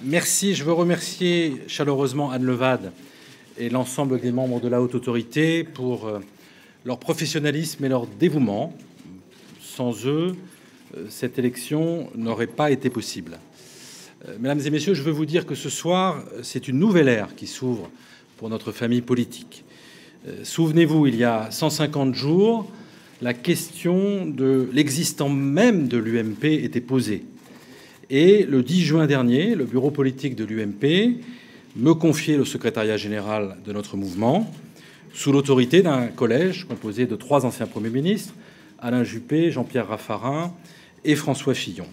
Merci. Je veux remercier chaleureusement Anne Levade et l'ensemble des membres de la Haute Autorité pour leur professionnalisme et leur dévouement. Sans eux, cette élection n'aurait pas été possible. Mesdames et messieurs, je veux vous dire que ce soir, c'est une nouvelle ère qui s'ouvre pour notre famille politique. Souvenez-vous, il y a 150 jours, la question de l'existence même de l'UMP était posée. Et le 10 juin dernier, le bureau politique de l'UMP me confiait le secrétariat général de notre mouvement, sous l'autorité d'un collège composé de 3 anciens premiers ministres, Alain Juppé, Jean-Pierre Raffarin et François Fillon,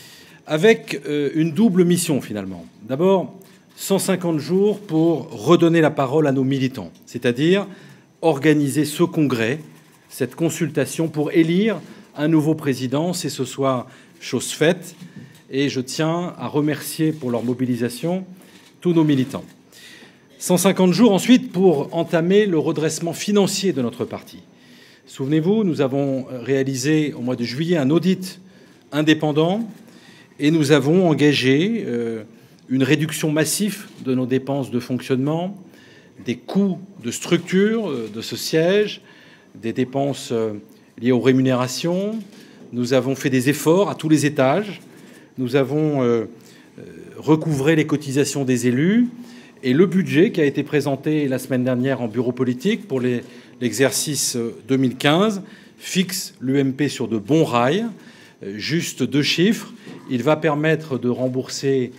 avec une double mission finalement. D'abord, 150 jours pour redonner la parole à nos militants, c'est-à-dire organiser ce congrès, cette consultation pour élire un nouveau président. C'est ce soir chose faite. Et je tiens à remercier pour leur mobilisation tous nos militants. 150 jours ensuite pour entamer le redressement financier de notre parti. Souvenez-vous, nous avons réalisé au mois de juillet un audit indépendant et nous avons engagé une réduction massive de nos dépenses de fonctionnement, des coûts de structure de ce siège, des dépenses liées aux rémunérations. Nous avons fait des efforts à tous les étages. Nous avons recouvré les cotisations des élus et le budget qui a été présenté la semaine dernière en bureau politique pour l'exercice 2015 fixe l'UMP sur de bons rails. Juste 2 chiffres. Il va permettre de rembourser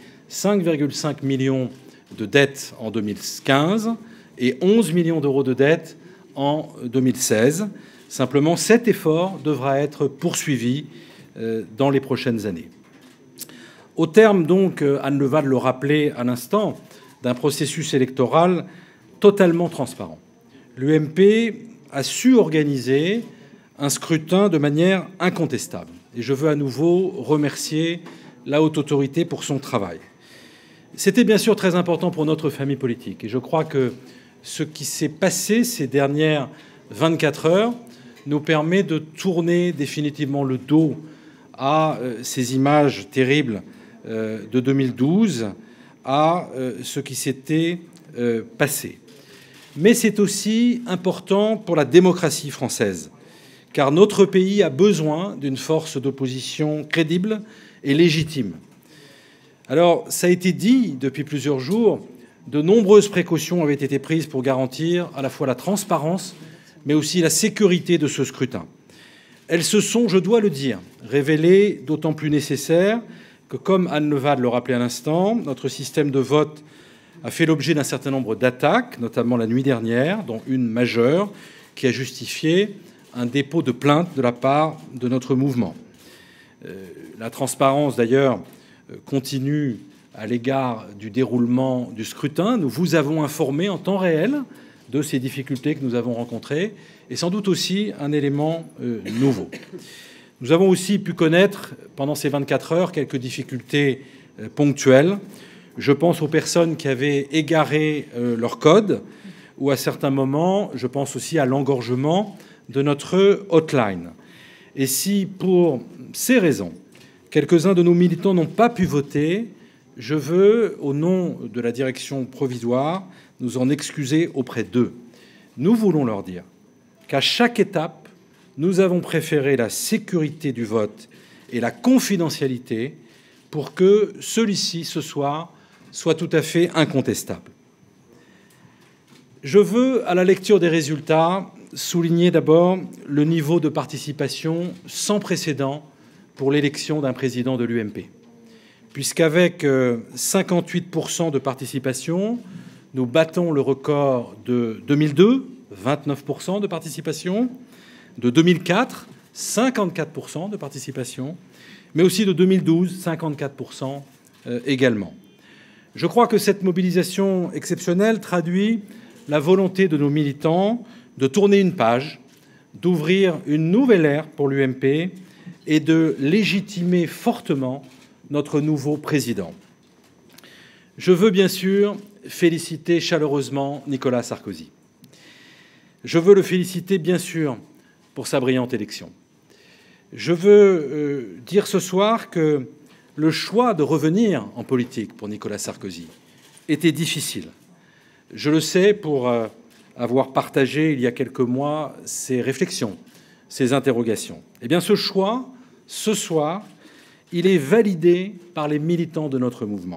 5,5 millions de dettes en 2015 et 11 millions d'euros de dettes en 2016. Simplement, cet effort devra être poursuivi dans les prochaines années. Au terme, donc, Anne Levade le rappelait à l'instant, d'un processus électoral totalement transparent, l'UMP a su organiser un scrutin de manière incontestable. Et je veux à nouveau remercier la Haute Autorité pour son travail. C'était bien sûr très important pour notre famille politique. Et je crois que ce qui s'est passé ces dernières 24 heures nous permet de tourner définitivement le dos à ces images terribles de 2012, à ce qui s'était passé. Mais c'est aussi important pour la démocratie française, car notre pays a besoin d'une force d'opposition crédible et légitime. Alors, ça a été dit depuis plusieurs jours, de nombreuses précautions avaient été prises pour garantir à la fois la transparence, mais aussi la sécurité de ce scrutin. Elles se sont, je dois le dire, révélées d'autant plus nécessaires que, comme Anne Levade le rappelait à l'instant, notre système de vote a fait l'objet d'un certain nombre d'attaques, notamment la nuit dernière, dont une majeure, qui a justifié un dépôt de plainte de la part de notre mouvement. La transparence, d'ailleurs, continue à l'égard du déroulement du scrutin. Nous vous avons informé en temps réel de ces difficultés que nous avons rencontrées, et sans doute aussi un élément nouveau. Nous avons aussi pu connaître, pendant ces 24 heures, quelques difficultés ponctuelles. Je pense aux personnes qui avaient égaré leur code, ou à certains moments, je pense aussi à l'engorgement de notre hotline. Et si, pour ces raisons, quelques-uns de nos militants n'ont pas pu voter, je veux, au nom de la direction provisoire, nous en excuser auprès d'eux. Nous voulons leur dire qu'à chaque étape, nous avons préféré la sécurité du vote et la confidentialité pour que celui-ci, ce soir, soit tout à fait incontestable. Je veux, à la lecture des résultats, souligner d'abord le niveau de participation sans précédent pour l'élection d'un président de l'UMP, puisqu'avec 58% de participation, nous battons le record de 2002, 29% de participation, de 2004, 54% de participation, mais aussi de 2012, 54% également. Je crois que cette mobilisation exceptionnelle traduit la volonté de nos militants de tourner une page, d'ouvrir une nouvelle ère pour l'UMP et de légitimer fortement notre nouveau président. Je veux bien sûr féliciter chaleureusement Nicolas Sarkozy. Je veux le féliciter bien sûr pour sa brillante élection. Je veux dire ce soir que le choix de revenir en politique pour Nicolas Sarkozy était difficile. Je le sais pour avoir partagé il y a quelques mois ces réflexions, ces interrogations. Eh bien, ce choix, ce soir, il est validé par les militants de notre mouvement.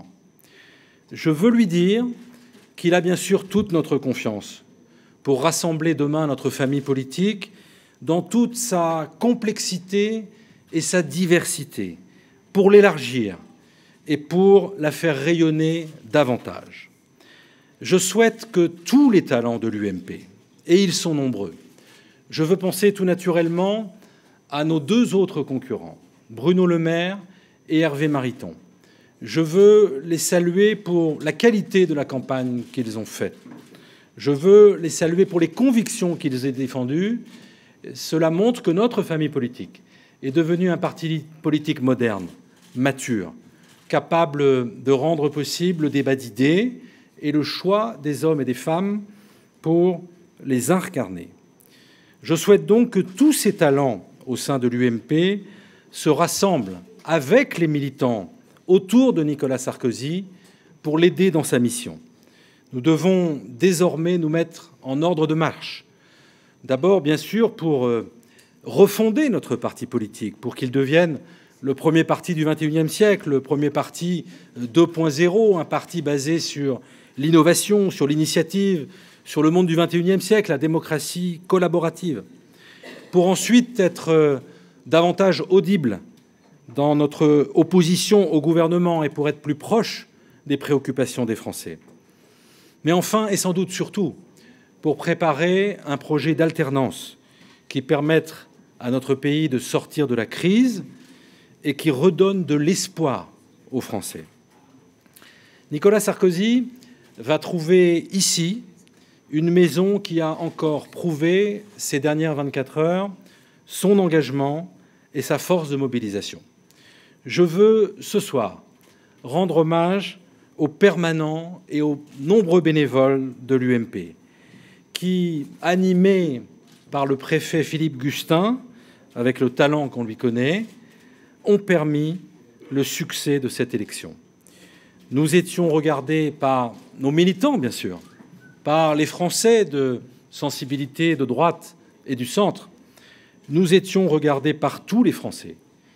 Je veux lui dire qu'il a bien sûr toute notre confiance pour rassembler demain notre famille politique dans toute sa complexité et sa diversité, pour l'élargir et pour la faire rayonner davantage. Je souhaite que tous les talents de l'UMP, et ils sont nombreux, je veux penser tout naturellement à nos deux autres concurrents, Bruno Le Maire et Hervé Mariton. Je veux les saluer pour la qualité de la campagne qu'ils ont faite. Je veux les saluer pour les convictions qu'ils ont défendues. Cela montre que notre famille politique est devenue un parti politique moderne, mature, capable de rendre possible le débat d'idées et le choix des hommes et des femmes pour les incarner. Je souhaite donc que tous ces talents au sein de l'UMP se rassemblent avec les militants autour de Nicolas Sarkozy pour l'aider dans sa mission. Nous devons désormais nous mettre en ordre de marche. D'abord, bien sûr, pour refonder notre parti politique, pour qu'il devienne le premier parti du XXIe siècle, le premier parti 2.0, un parti basé sur l'innovation, sur l'initiative, sur le monde du XXIe siècle, la démocratie collaborative, pour ensuite être davantage audible dans notre opposition au gouvernement et pour être plus proche des préoccupations des Français. Mais enfin, et sans doute surtout, pour préparer un projet d'alternance qui permette à notre pays de sortir de la crise et qui redonne de l'espoir aux Français. Nicolas Sarkozy va trouver ici une maison qui a encore prouvé ces dernières 24 heures son engagement et sa force de mobilisation. Je veux, ce soir, rendre hommage aux permanents et aux nombreux bénévoles de l'UMP qui, animés par le préfet Philippe Gustin, avec le talent qu'on lui connaît, ont permis le succès de cette élection. Nous étions regardés par nos militants, bien sûr, par les Français de sensibilité de droite et du centre. Nous étions regardés par tous les Français,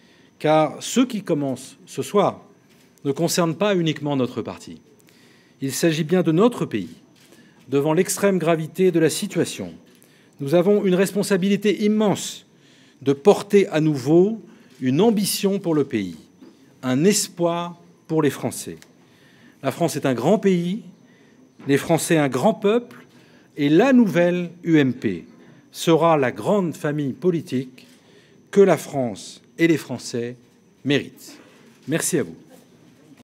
car ce qui commence ce soir ne concerne pas uniquement notre parti. Il s'agit bien de notre pays. Devant l'extrême gravité de la situation, nous avons une responsabilité immense de porter à nouveau une ambition pour le pays, un espoir pour les Français. La France est un grand pays, les Français un grand peuple, et la nouvelle UMP sera la grande famille politique que la France et les Français méritent. Merci à vous.